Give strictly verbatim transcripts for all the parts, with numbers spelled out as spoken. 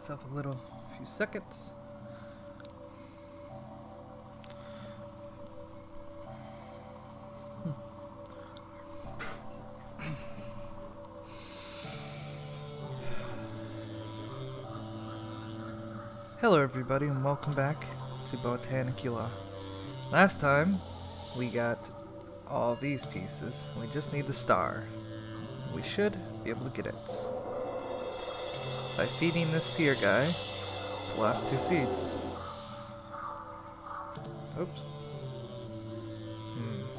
myself a little few seconds. Hello everybody and welcome back to Botanicula. Last time we got all these pieces. We just need the star. We should be able to get it by feeding this here guy the last two seeds. Oops. Hmm.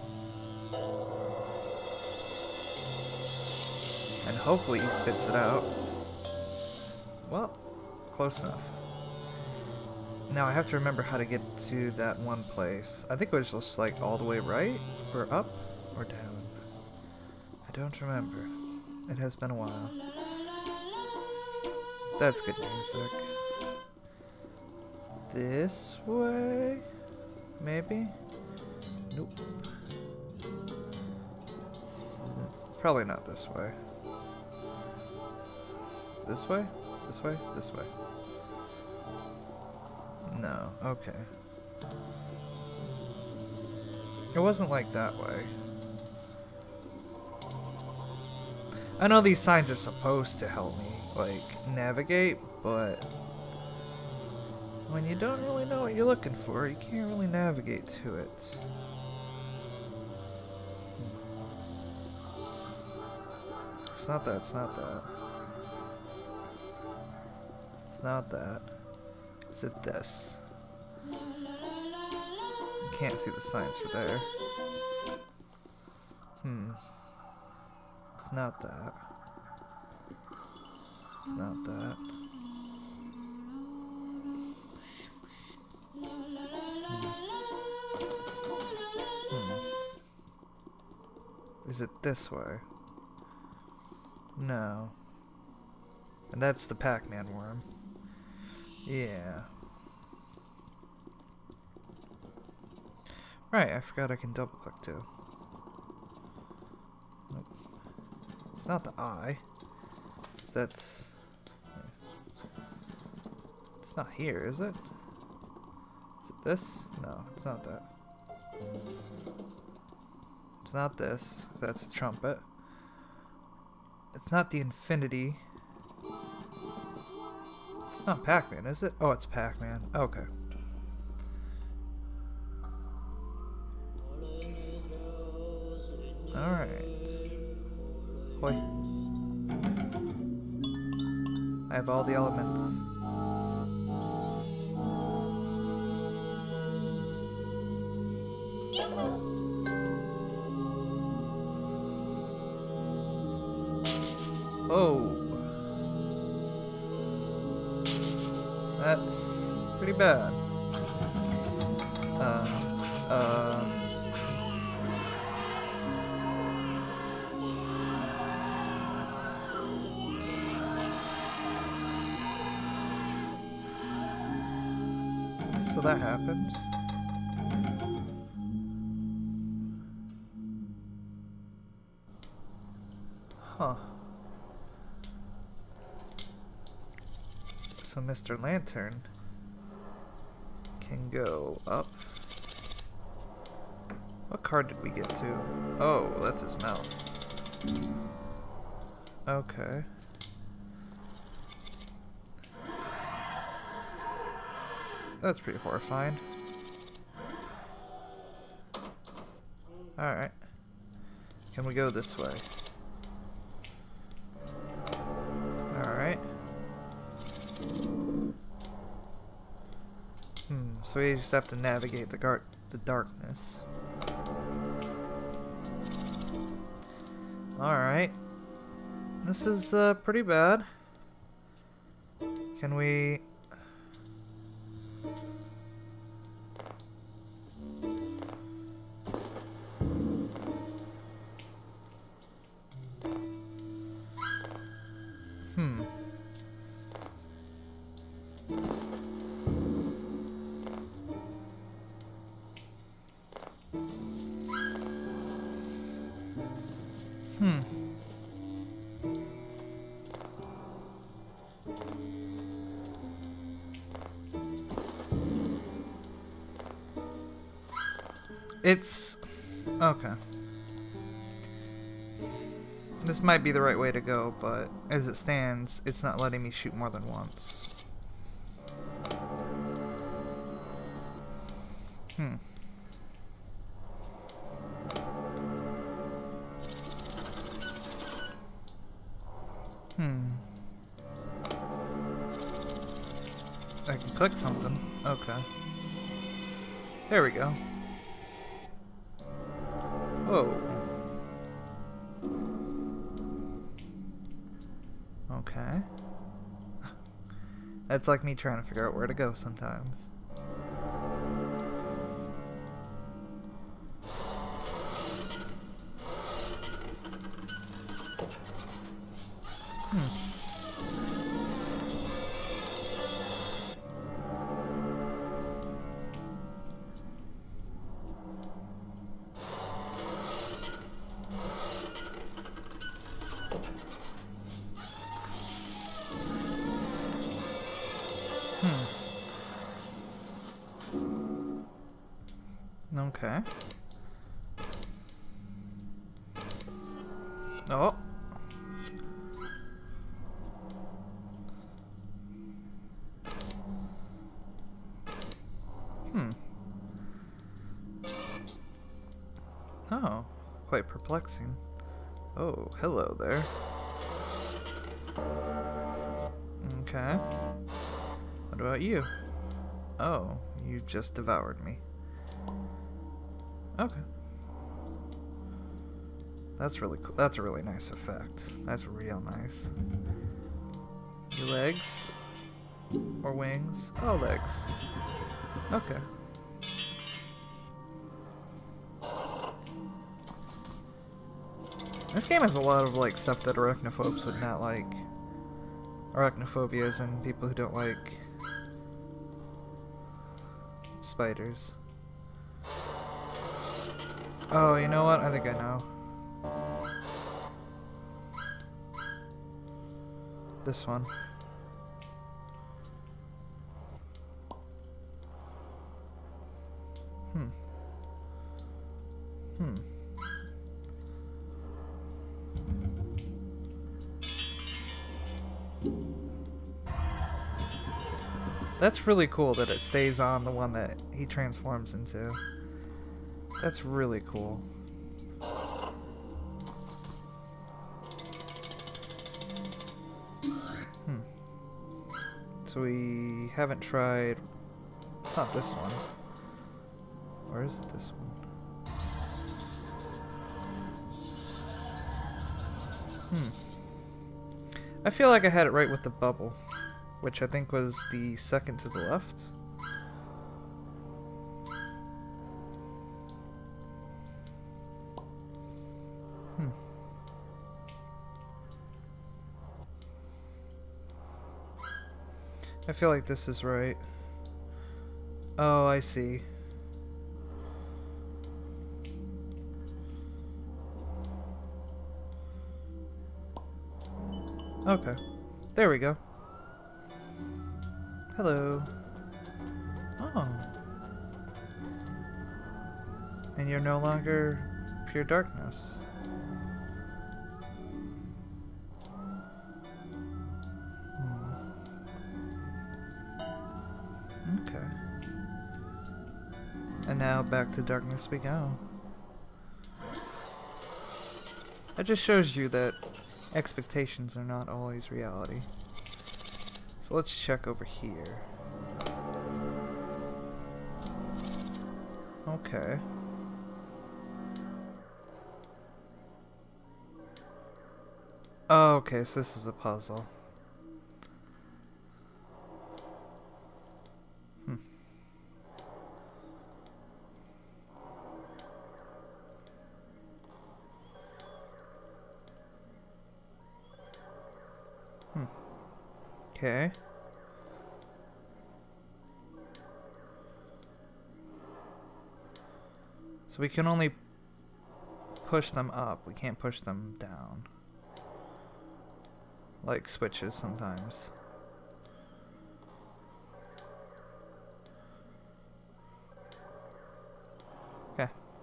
And hopefully he spits it out. Well, close enough. Now I have to remember how to get to that one place. I think it was just like all the way right, or up, or down. I don't remember. It has been a while. That's good music. This way? Maybe? Nope. It's probably not this way. This way? This way? This way. No, okay. It wasn't like that way. I know these signs are supposed to help me, like, navigate, but when you don't really know what you're looking for, you can't really navigate to it. It's not that, it's not that. It's not that. Is it this? You can't see the signs for there. Hmm. It's not that. It's not that. Hmm. Hmm. Is it this way? No. And that's the Pac-Man worm. Yeah. Right, I forgot I can double click too. Nope. It's not the eye. That's... It's not here, is it? Is it this? No, it's not that. It's not this, 'cause that's the trumpet. It's not the infinity. It's not Pac-Man, is it? Oh, it's Pac-Man. Okay. Alright. Hoi. I have all the elements. Oh. That's pretty bad. Uh, um... So that happened. Huh. So Mister Lantern can go up. What card did we get to? Oh, that's his mouth. Okay. That's pretty horrifying. Alright. Can we go this way? Alright. Hmm, so we just have to navigate the gar the darkness. Alright. This is uh, pretty bad. Can we... Hmm. Hmm. It's... okay. This might be the right way to go, but as it stands, it's not letting me shoot more than once. Hmm. Hmm. I can click something. Okay. There we go. Whoa. Okay. That's like me trying to figure out where to go sometimes. Hmm. Okay. Oh. Hmm. Oh, quite perplexing. Oh, hello there. Okay. What about you? Oh, you just devoured me. Okay. That's really cool. That's a really nice effect. That's real nice. Your legs? Or wings? Oh, legs. Okay. This game has a lot of like stuff that arachnophobes would not like. Arachnophobias and people who don't like spiders. Oh, you know what? I think I know. This one. Hmm. Hmm. That's really cool that it stays on the one that he transforms into. That's really cool. Hmm. So we haven't tried... It's not this one. Or is it this one? Hmm. I feel like I had it right with the bubble, which I think was the second to the left. Hmm. I feel like this is right. Oh, I see. Okay. There we go. Hello. Oh. And you're no longer pure darkness. Hmm. Okay. And now back to darkness we go. That just shows you that expectations are not always reality. So let's check over here. Okay. Oh, okay, so this is a puzzle. Hmm. Hmm. Okay. So we can only push them up, we can't push them down. Like switches sometimes. Okay.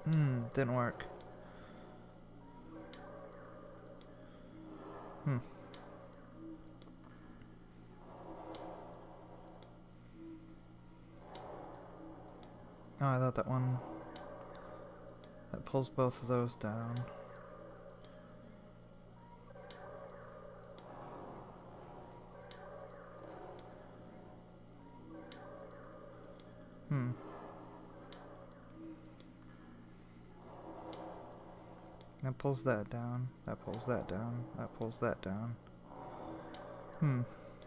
Hmm, didn't work. Hmm. Oh, I thought that one... That pulls both of those down. Hmm. That pulls that down. That pulls that down. That pulls that down. Hmm.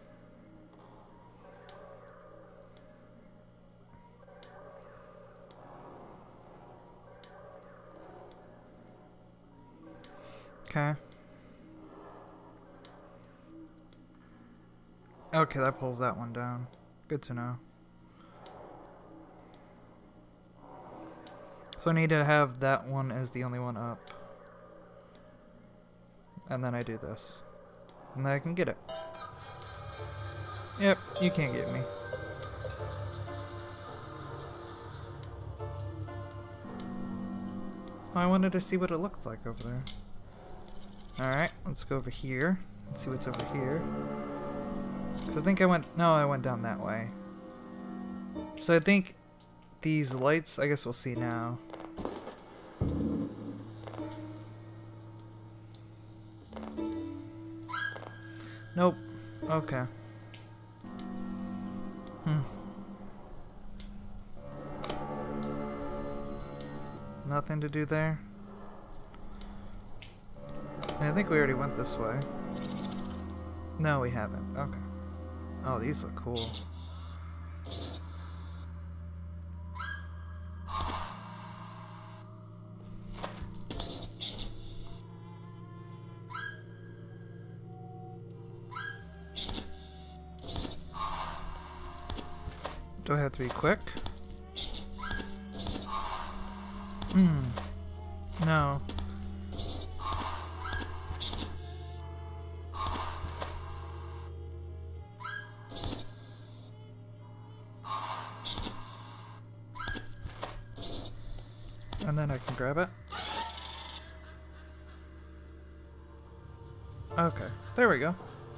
Okay. Okay, that pulls that one down. Good to know. So I need to have that one as the only one up. And then I do this. And then I can get it. Yep, you can't get me. Oh, I wanted to see what it looked like over there. Alright, let's go over here. Let's see what's over here. Because I think I went... No, I went down that way. So I think these lights... I guess we'll see now. Nope. Okay. Hmm. Nothing to do there. I think we already went this way. No, we haven't. Okay. Oh, these look cool. Do I have to be quick? Hmm. No. And then I can grab it. Okay, there we go.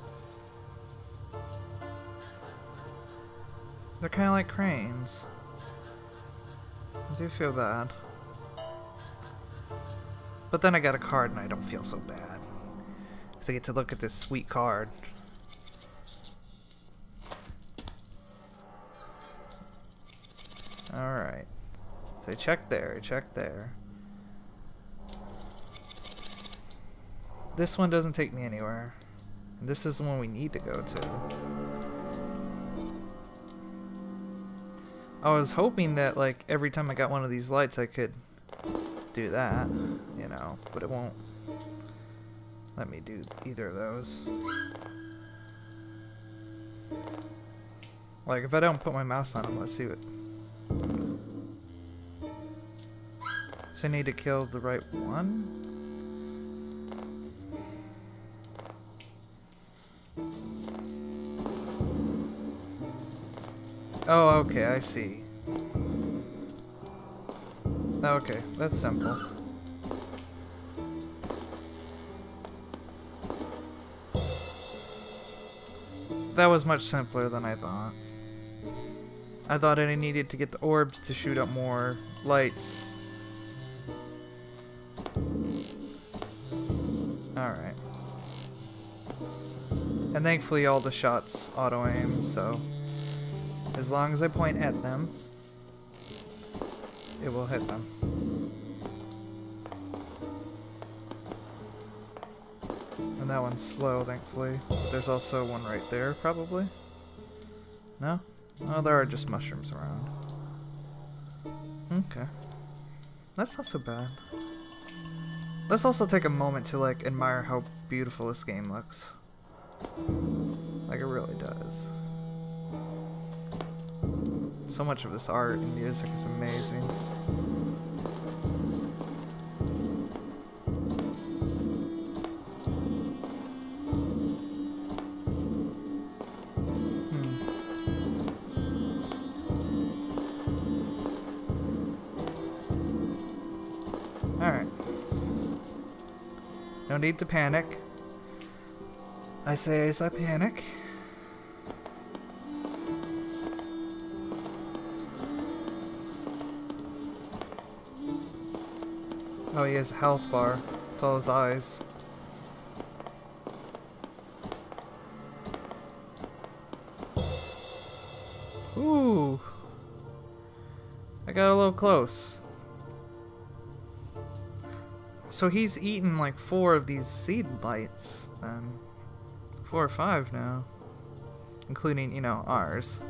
They're kind of like cranes. I do feel bad. But then I got a card and I don't feel so bad. Because I get to look at this sweet card. Alright. So I checked there, I checked there. This one doesn't take me anywhere. And this is the one we need to go to. I was hoping that, like, every time I got one of these lights I could do that, you know, but it won't let me do either of those. Like, if I don't put my mouse on them, let's see what... So I need to kill the right one? Oh, okay, I see. Okay, that's simple. That was much simpler than I thought. I thought I needed to get the orbs to shoot up more lights. Alright. And thankfully all the shots auto-aim, so... As long as I point at them, it will hit them. And that one's slow, thankfully. There's also one right there, probably. No? Oh, there are just mushrooms around. Okay. That's not so bad. Let's also take a moment to, like, admire how beautiful this game looks. Like, it really does. So much of this art and music is amazing. Hmm. need to panic. I say as I panic. Oh, he has a health bar. It's all his eyes. Ooh. I got a little close. So he's eaten like four of these seed lights, then. Four or five now. Including, you know, ours.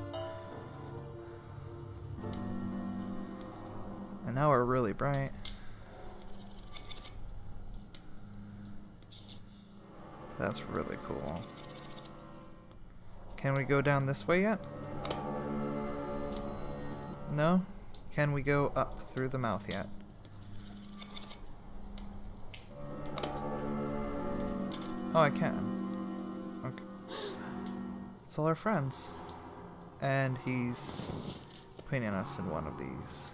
And now we're really bright. That's really cool. Can we go down this way yet? No? Can we go up through the mouth yet? Oh, I can. Okay. It's all our friends. And he's putting us in one of these.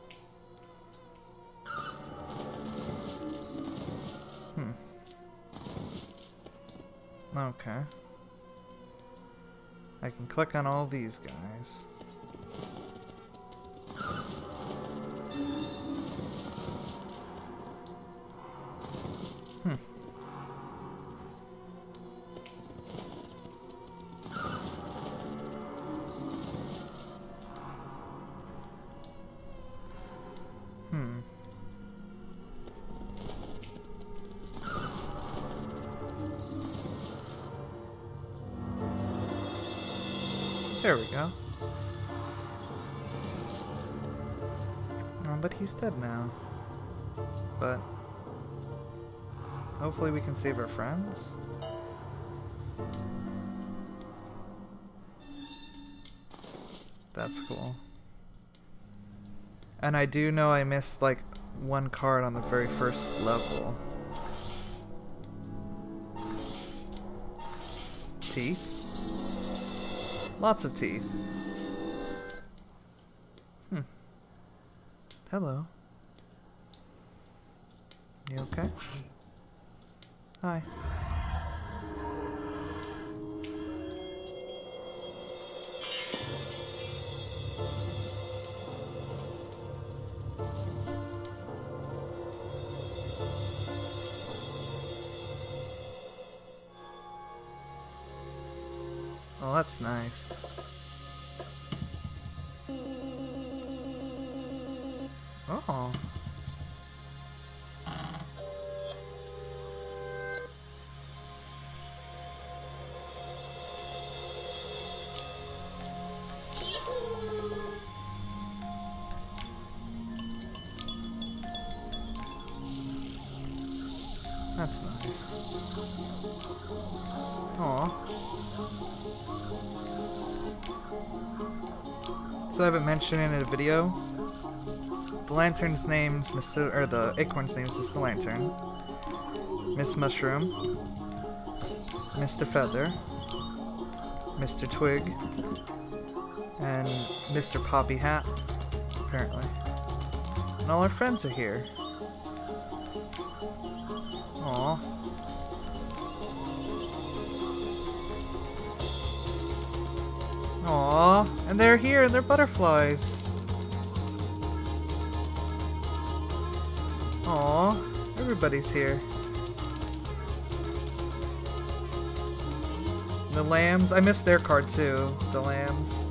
Hmm. Okay. I can click on all these guys. Hmm. Hmm. There we go. Oh, but he's dead now. But hopefully we can save our friends. That's cool. And I do know I missed like one card on the very first level. Teeth. Lots of teeth. Hmm. Hello. You okay? Hi. Oh, that's nice. Oh. That's nice. Aw. So I haven't mentioned in a video. The lantern's name's Mister or the acorn's name's Mister Lantern. Miss Mushroom. Mister Feather. Mister Twig. And Mister Poppy Hat, apparently. And all our friends are here. Aww. Aww, and they're here, and they're butterflies. Aww, everybody's here. The lambs, I missed their card too, the lambs.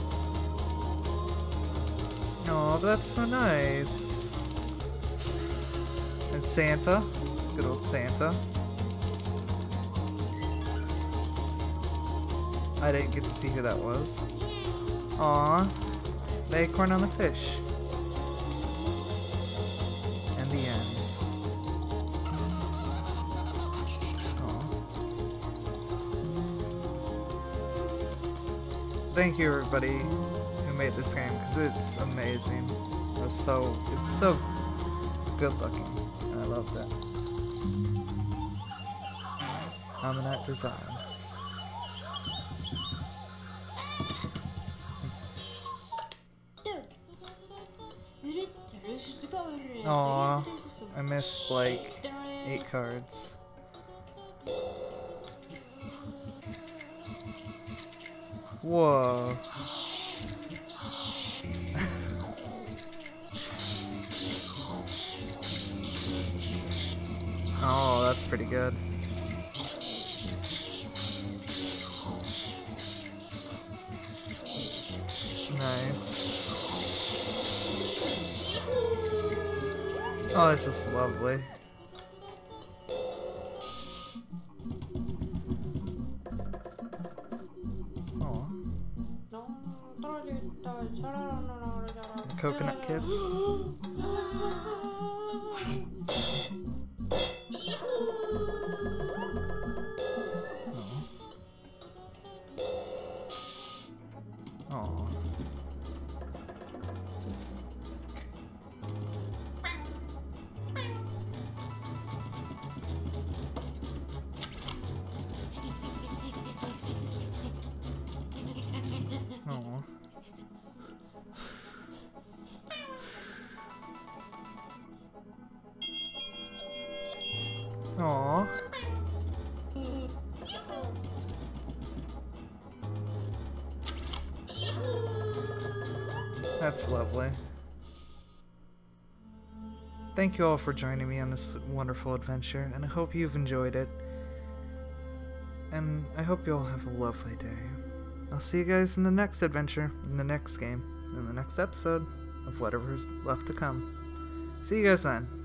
Aw, but that's so nice. And Santa, good old Santa. I didn't get to see who that was. Aww. The acorn on the fish. And the end. Aww. Thank you everybody who made this game, because it's amazing. It was so, it's so good looking. And I loved it. Aminat design. Aw, I missed like eight cards. Whoa. Oh, that's pretty good. Nice. Oh, it's just lovely. Oh. The coconut kids. Oh. Oh. Aw. That's lovely. Thank you all for joining me on this wonderful adventure, and I hope you've enjoyed it. And I hope you all have a lovely day. I'll see you guys in the next adventure, in the next game, in the next episode of whatever's left to come. See you guys then.